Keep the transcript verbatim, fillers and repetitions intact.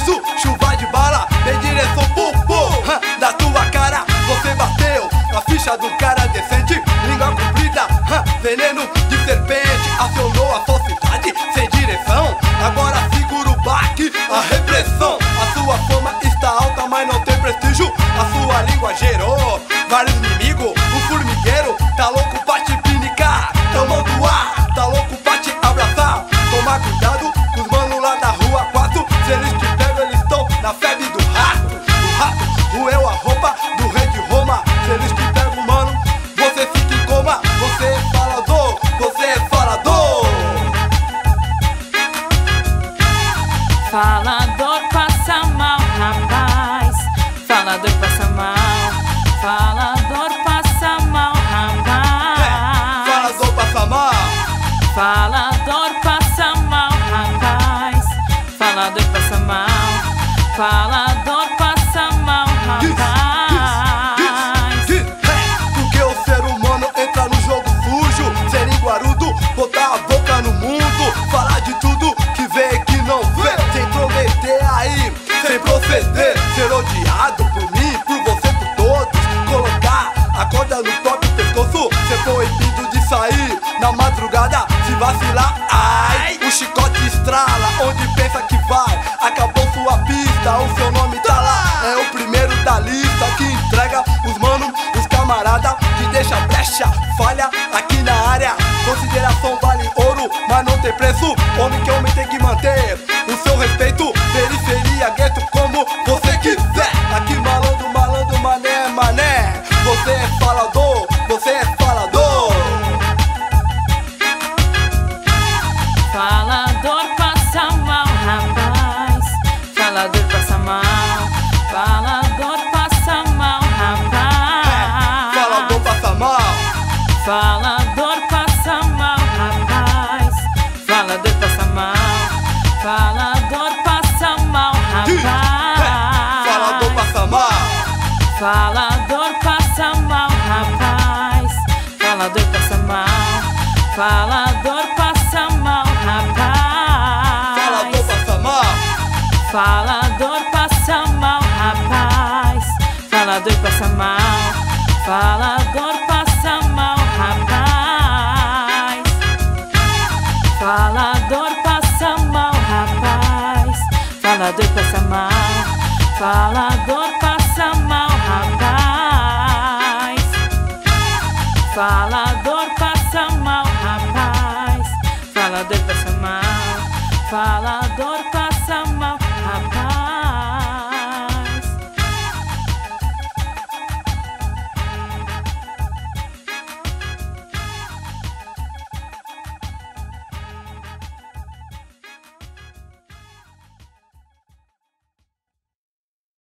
preciso, chuva de bala, em direção pum pum, hã, da tua cara. Você bateu a ficha do cara decente, língua comprida, hã, veneno de serpente. Acionou a sociedade sem direção, agora segura o baque, a repressão. A sua fama está alta, mas não tem prestígio. A sua língua gerou vários inimigos. O formigueiro tá louco pra te pinicar, tomando ar, tá louco pra te abraçar. Toma cuidado com os manos lá da rua quatro, se eles te pegam eles estão na febre do rato. O rato roeu a roupa do rei de Roma. Se eles te pegam, mano, você fica em coma. Você é falador, você é falador. Falador passa mal, rapaz. Falador passa mal. Falador passa mal, rapaz. É, falador passa mal. Falador passa mal, rapaz. Falador passa mal. Falador passa mal, rapaz. Diz, diz, diz, é, porque o ser humano entra no jogo sujo, ser enguarudo, botar a boca no mundo, falar de tudo que vê e que não vê, sem prometer aí, sem proceder, ser odiado por mim, por você, por todos, colocar a corda no próprio pescoço, ser proibido de sair na madrugada, se vacilar, ai, o chicote estrala, onde pensa que vai, acabou sua pista, o seu nome tá lá, é o primeiro da lista que entrega os manos, os camarada, que deixa brecha, falha aqui na área, consideração vale ouro, mas não tem preço, homem que homem tem que manter o seu respeito, periferia, gueto, como você quiser, aqui malandro, malandro, mané, mané, você é falador, você é falador. Falador passa mal, rapaz. Falador passa mal. Falador passa mal, rapaz. É, falador passa mal. Falador passa mal, rapaz. Falador passa mal. Falador passa mal, Diz, rapaz. é, falador passa mal. Falador passa mal, rapaz. Falador passa mal. Falador passa mal, rapaz. Falador passa mal. Falador passa mal, rapaz. Falador passa mal. Falador passa mal, rapaz. Falador passa mal, rapaz. Falador passa mal. Falador passa mal, rapaz. Falador passa mal, rapaz. Falador passa mal. Falador passa